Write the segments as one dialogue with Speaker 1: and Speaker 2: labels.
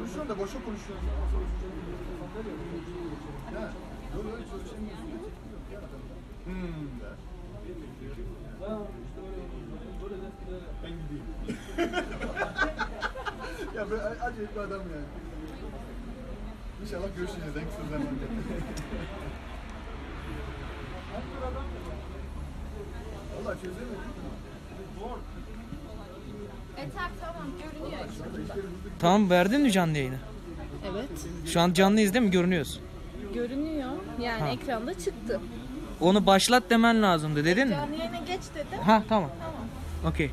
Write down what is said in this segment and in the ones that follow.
Speaker 1: konuşuyorum da boşa konuşuyorum. Ya, yok öyle çalışamıyorsun. Ben gideyim. Ya böyle acayip bir adam yani. İnşallah görüşeceğiz en kısa zamanda. Valla çözemedim.
Speaker 2: Tamam görünüyor.
Speaker 3: Tamam, verdin mi canlı yayını?
Speaker 2: Evet.
Speaker 3: Şu an canlıyız değil mi? Görünüyoruz.
Speaker 2: Görünüyor. Yani
Speaker 3: Ha.
Speaker 2: ekranda çıktı.
Speaker 3: Onu başlat demen lazımdı, dedin mi?
Speaker 2: Canlı yayına geç dedim.
Speaker 3: Ha tamam.
Speaker 2: Tamam.
Speaker 3: Okey.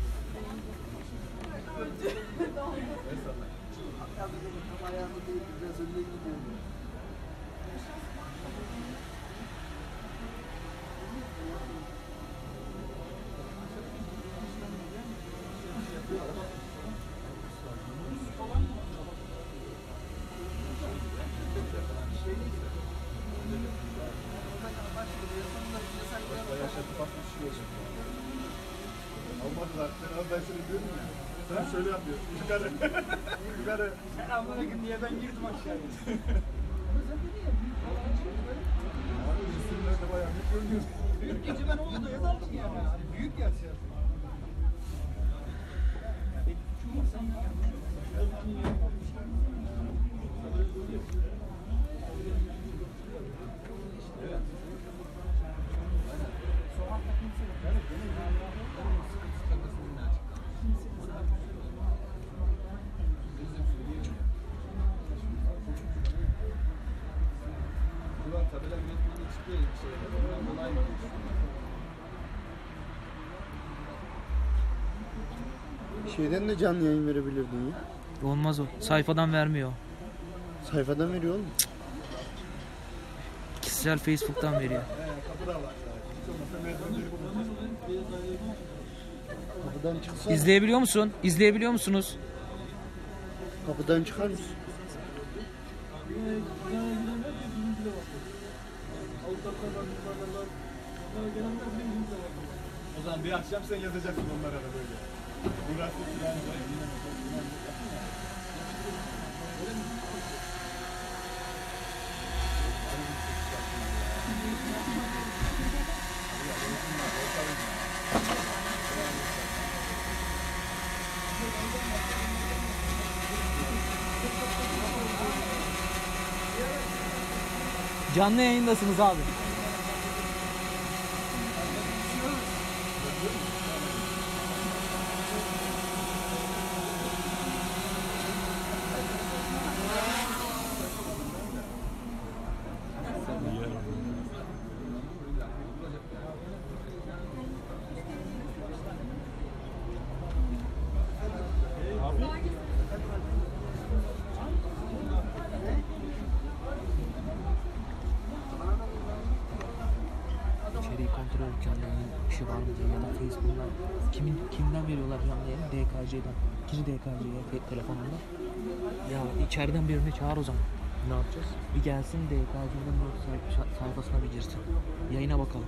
Speaker 1: Almadılar. Sen az ben seni diyorum ya. Sen şöyle yapıyorsun. Yukarı. Yukarı.
Speaker 4: Selamünaleyküm diye ben girdim aşağıya.
Speaker 1: Abi resimlerde bayağı bir görünüyorsun.
Speaker 4: Büyük gece ben onu da yazardım yani. Büyük yer şey.
Speaker 5: Şeyden de canlı yayın verebilirdin ya.
Speaker 3: Olmaz o. Sayfadan vermiyor.
Speaker 5: Sayfadan veriyor oğlum.
Speaker 3: Kişisel Facebook'tan veriyor.
Speaker 1: Kapıda var. Hiç olmazsa merdivenleri bulursun.
Speaker 5: Kapıdan çıksa
Speaker 3: İzleyebiliyor musun? İzleyebiliyor musunuz?
Speaker 5: kapıdan çıkar mısın?
Speaker 1: O zaman bir akşam sen yazacaksın onlara da böyle. Burası filan.
Speaker 3: Canlı yayındasınız abi. İçeriği kontrol et, canlı yayın işi var mı diye, ya da Facebook'tan kimden veriyorlar canlı yayını? DKC'den. Gir DKC'ye telefonunda. Ya içeriden birini çağır o zaman. Ne yapacağız? Bir gelsin DKC'nin sayfasına bir girsin. Yayına bakalım.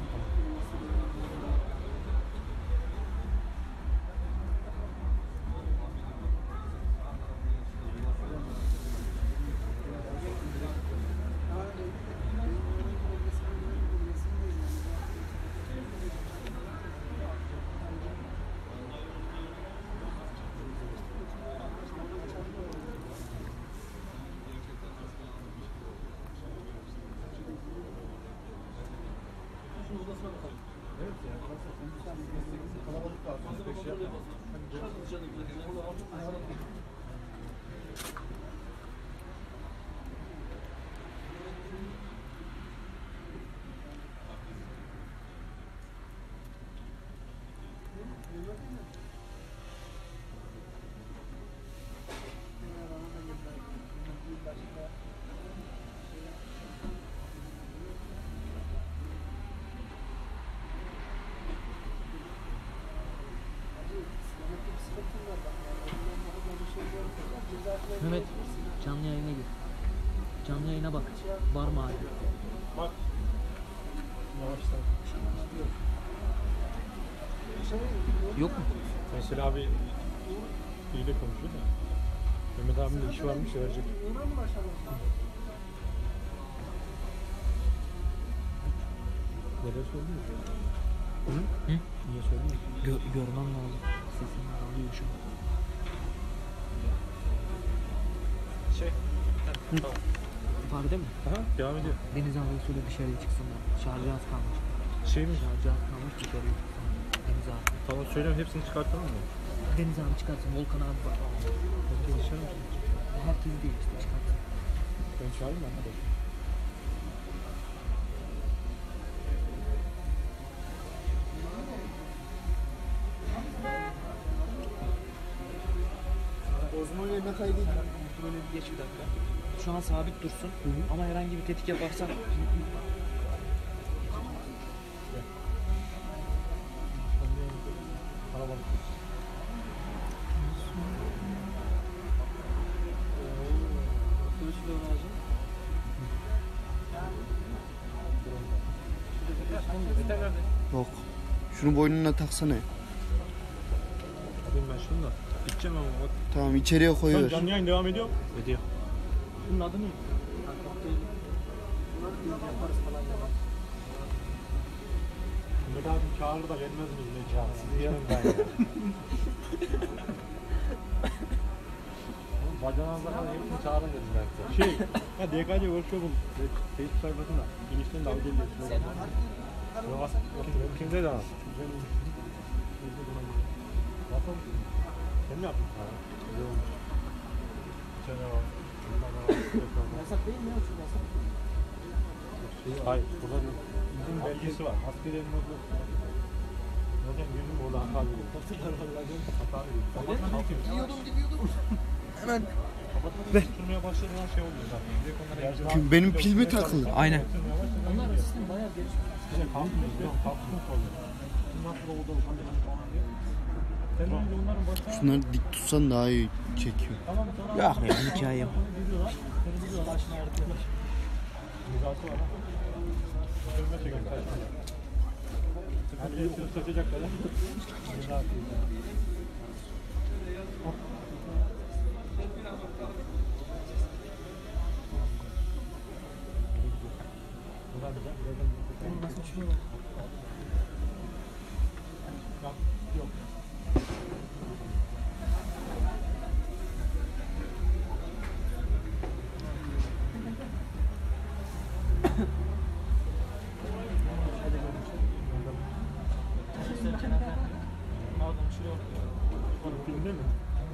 Speaker 1: Kalabalık da aslında pek şey yapmaz.
Speaker 3: Mehmet, canlı yayına gir. Canlı yayına bak. Var mı abi?
Speaker 1: Bak. Yavaştan.
Speaker 3: Yok mu?
Speaker 6: Mesela abi biriyle konuşuyor da Mehmet Mehmet abinin de işi varmış ya verecek. Nereye söylüyor? Hı? Niye söylüyor?
Speaker 3: Görmem lazım. Sesim alıyor şu an.
Speaker 6: Tamam.
Speaker 3: Var değil mi?
Speaker 6: Aha, devam ediyor.
Speaker 3: Deniz abiye söyle dışarıya çıksınlar. Şarjı az kalmış.
Speaker 6: Şey mi?
Speaker 3: Şarjı az kalmış dışarıya çıksınlar. Deniz abi.
Speaker 6: Tamam söylüyorum, hepsini çıkartalım mı?
Speaker 3: Deniz abi çıkartsın. Volkan abi var.
Speaker 6: Herkes dışarı mı?
Speaker 3: Herkes değil işte çıkartsın.
Speaker 6: Ben çağırayım mı arkadaş?
Speaker 5: Bozma yerine kaydedin.
Speaker 3: Böyle bir geç bir dakika. Şu an sabit dursun. Ama herhangi bir tetik yaparsan
Speaker 6: Kalabalık.
Speaker 5: Yok. Şunu boynuna taksana.
Speaker 6: Alayım ben şunu da. Gideceğim ama bak.
Speaker 5: Tamam içeriye
Speaker 6: Sen
Speaker 5: koyuyor.
Speaker 6: canlı yayın devam ediyor mu? Ediyor.
Speaker 3: bunun adı ne?
Speaker 6: Mehmet abi çağırır da gelmez mi? Ne çağır? Sizi yerim ben ya. Bacanağızda kadar hepsini çağırın dediler size. Şey, ya DKC Workshop'un Facebook sayfasında girişten dalga geliyor. Kimde de var? Bakalım. Sen mi yaptın? Ha. Güzel olmuş. İçeride var.
Speaker 3: Yasak değil mi ya? Şu yasak.
Speaker 6: Hayır, burada bir izin belgesi var. Askeri notu. Zaten yüzüm orada hata veriyor. Hata veriyor. Gidiyordum.
Speaker 5: Hemen.
Speaker 6: Tutmaya başladığında şey oluyor zaten. Direkt onlara
Speaker 5: Benim pil mi takılı?
Speaker 3: Aynen.
Speaker 6: Onlar sistem bayağı gelişmiş. İşte kalkmış oluyor. Nasıl oldu falan diye. Sen önce onların başına...
Speaker 5: Şunları dik tutsan daha iyi çekiyor.
Speaker 6: Tamam sonra...
Speaker 3: Yok ya hikayem.
Speaker 6: Seni biliyorlar, aşına ağrıtıyorlar. Mizası var ha. Önüme çekelim. Hani hepsini satacak kadar. Mizası. Yok. Filmde mi?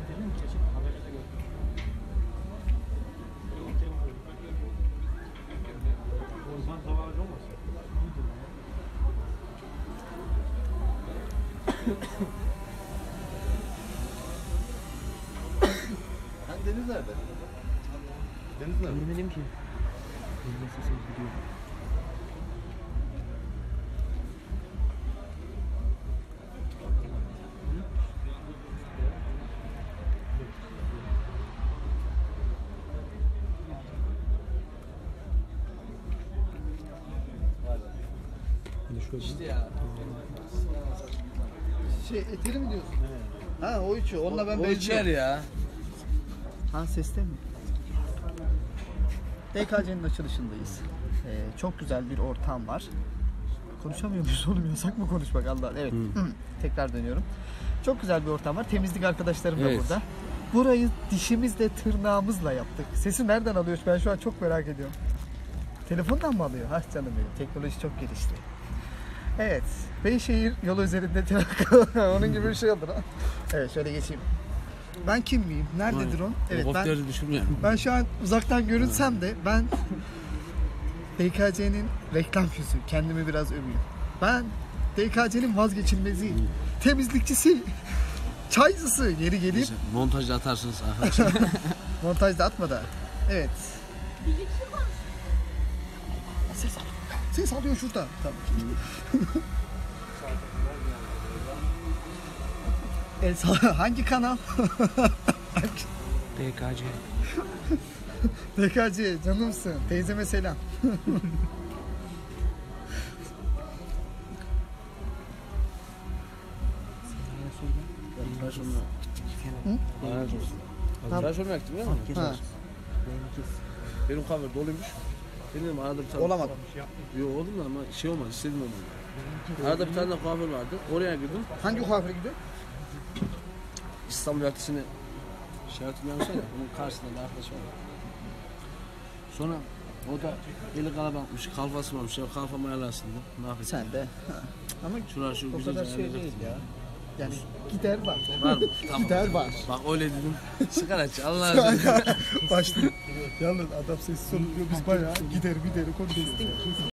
Speaker 6: Ozan Zavacı olmasın?
Speaker 1: Deniz nerede? Deniz nerede?
Speaker 3: Bilmedim ki. Bilmesi ses gidiyor.
Speaker 1: İşte ya. Eteri mi diyorsun? Ha o içiyor. Onunla ben benziyorum.
Speaker 5: ya.
Speaker 1: Ha seste mi? DKC'nin açılışındayız. Çok güzel bir ortam var. Konuşamıyor muyuz oğlum? Yasak mı konuşmak Allah? Evet. Tekrar dönüyorum. Çok güzel bir ortam var. Temizlik arkadaşlarım da burada. Burayı dişimizle, tırnağımızla yaptık. Sesi nereden alıyor? Ben şu an çok merak ediyorum. Telefondan mı alıyor? Ah canım benim. Teknoloji çok gelişti. Evet. Beyşehir yolu üzerinde onun gibi bir şey oldu. Evet şöyle geçeyim. Ben kim miyim? Nerededir o? Evet ben şu an uzaktan görünsem de ben DKC'nin reklam yüzü. Kendimi biraz öveyim. Ben DKC'nin vazgeçilmeziyim. Temizlikçisi, çaycısı. Yeri gelip
Speaker 7: Montajda atarsınız arkadaşlar.
Speaker 1: montajda atma da. Evet. Ses alıyor şurada. Tamam. Hangi kanal?
Speaker 3: DKC.
Speaker 1: DKC canımsın. Teyzeme selam.
Speaker 7: Tıraş olmaya gittim değil mi?
Speaker 3: Kes
Speaker 1: Ha.
Speaker 3: var. Benim kes.
Speaker 7: Benim kahve doluymuş. Dedim arada bir tane...
Speaker 1: Olamadım.
Speaker 7: Yok oldum da ama şey olmadı, istedim olmadı. Arada bir tane de kuaför vardı. Oraya girdim.
Speaker 1: Hangi kuaföre gidiyor?
Speaker 7: İstanbul Ertesi'ni şartını yapmışlar ya. Onun karşısında bir arkadaş var. Sonra o da eli kala bakmış, kalfası varmış. Ya kalfam ayarlansın dedi. Ne yapayım?
Speaker 1: Sen de. Ha. Ama
Speaker 7: Şuraya şu
Speaker 1: o
Speaker 7: güzel
Speaker 1: kadar şey
Speaker 7: ayarlayacaktım.
Speaker 1: değil ya. Yani gider var.
Speaker 7: Var mı? Tamam.
Speaker 1: Gider var.
Speaker 7: Bak öyle dedim. Sigaraçı Allah'a emanet.
Speaker 1: Başlıyor. Yalnız adam sessiz oluyor. Biz bayağı gider konuşuyoruz.